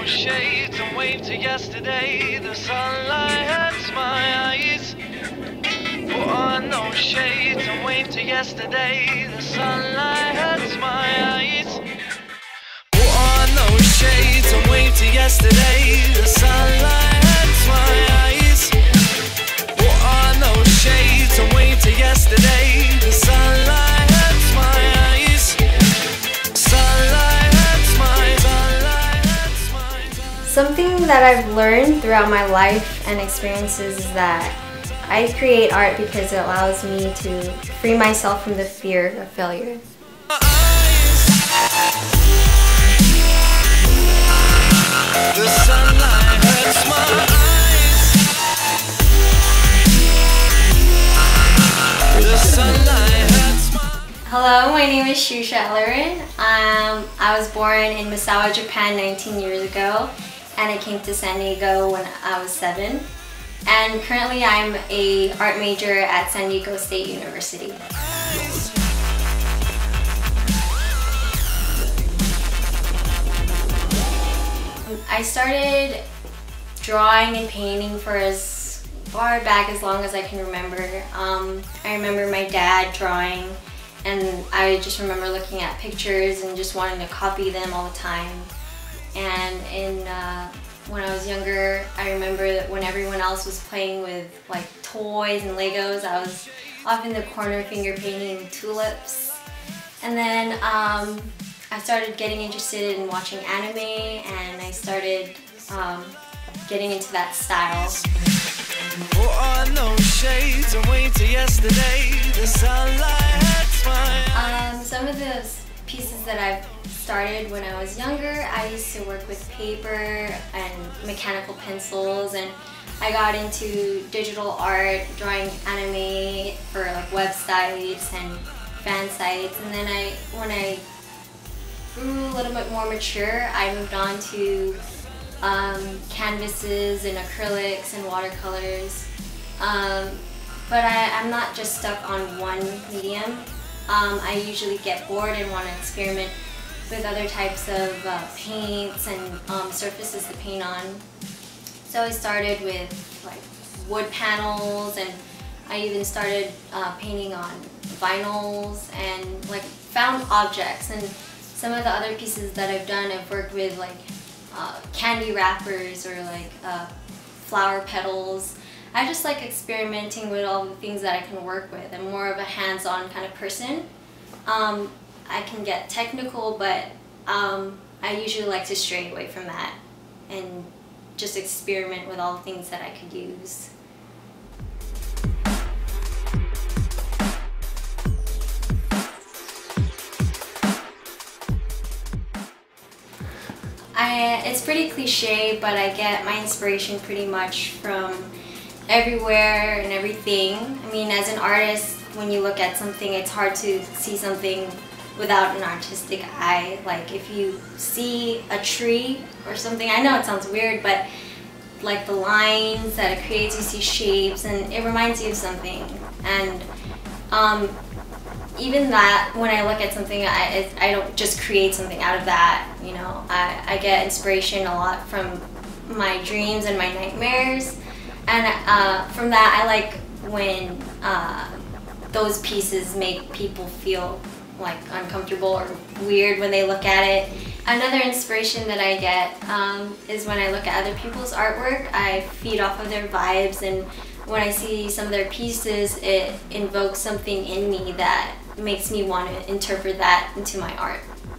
no shades and wave to yesterday. The sunlight hurts my eyes. Put on no shades and wave to yesterday. The sunlight hurts my eyes. Put on no shades and wave to yesterday. The sunlight hurts my eyes. Put on no shades and wave to yesterday. The sunlight hurts my eyes. Sunlight hurts my, sunlight hurts my. Something that I've learned throughout my life and experiences is that I create art because it allows me to free myself from the fear of failure. The sunlight hurts my eyes. The sunlight hurts my. Hello, my name is Shusha Ellerin. I was born in Misawa, Japan 19 years ago, and I came to San Diego when I was 7. And currently I'm an art major at San Diego State University. I started drawing and painting for as far back as long as I can remember. I remember my dad drawing, and I just remember looking at pictures and just wanting to copy them all the time. And when I was younger, I remember that when everyone else was playing with like toys and Legos, I was off in the corner finger painting tulips. And then I started getting interested in watching anime, and I started getting into that style. Put on no shades and wait till yesterday. The sunlight hurts my. Some of the pieces that I've started when I was younger, I used to work with paper and mechanical pencils, and I got into digital art, drawing anime for like websites and fan sites. And then when I grew a little bit more mature, I moved on to canvases and acrylics and watercolors. But I'm not just stuck on one medium. I usually get bored and want to experiment with other types of paints and surfaces to paint on. So I started with like wood panels, and I even started painting on vinyls and like found objects. And some of the other pieces that I've done, I've worked with like candy wrappers or like flower petals. I just like experimenting with all the things that I can work with. I'm more of a hands-on kind of person. I can get technical, but I usually like to stray away from that and just experiment with all the things that I could use. It's pretty cliche, but I get my inspiration pretty much from everywhere and everything. I mean, as an artist, when you look at something, it's hard to see something without an artistic eye. Like if you see a tree or something, I know it sounds weird, but like the lines that it creates, you see shapes, and it reminds you of something. And even that, when I look at something, I don't just create something out of that, you know. I get inspiration a lot from my dreams and my nightmares, and from that I like when those pieces make people feel like uncomfortable or weird when they look at it. Another inspiration that I get is when I look at other people's artwork. I feed off of their vibes, and when I see some of their pieces, it invokes something in me that makes me want to interpret that into my art.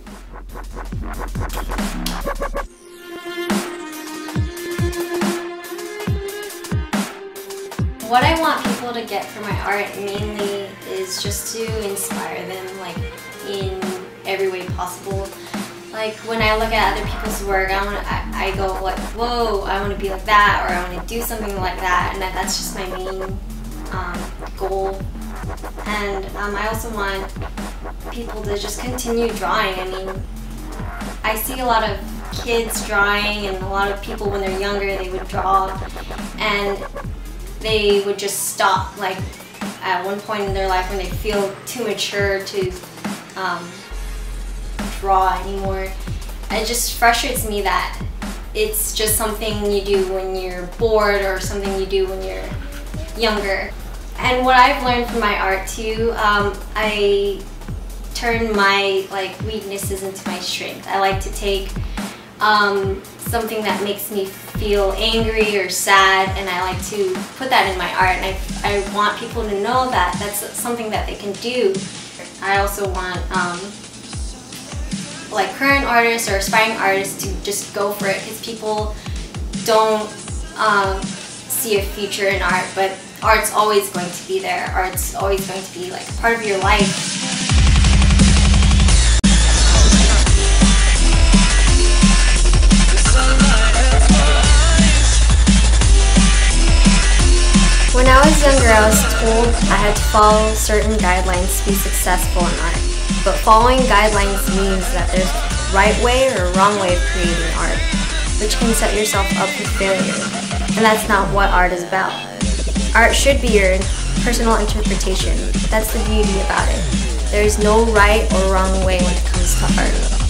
What I want people to get from my art mainly is just to inspire them, like in every way possible. Like when I look at other people's work, I go like, whoa, I want to be like that, or I want to do something like that, and that's just my main goal. And I also want people to just continue drawing. I mean, I see a lot of kids drawing, and a lot of people when they're younger, they would draw, and they would just stop, like at one point in their life when they feel too mature to draw anymore. It just frustrates me that it's just something you do when you're bored or something you do when you're younger. And what I've learned from my art too, I turn my weaknesses into my strength. I like to take something that makes me feel angry or sad, and I like to put that in my art, and I want people to know that that's something that they can do. I also want current artists or aspiring artists to just go for it, because people don't see a future in art, but art's always going to be there. Art's always going to be like part of your life. When I was younger, I was told I had to follow certain guidelines to be successful in art. But following guidelines means that there's a right way or a wrong way of creating art, which can set yourself up for failure. And that's not what art is about. Art should be your personal interpretation. That's the beauty about it. There's no right or wrong way when it comes to art.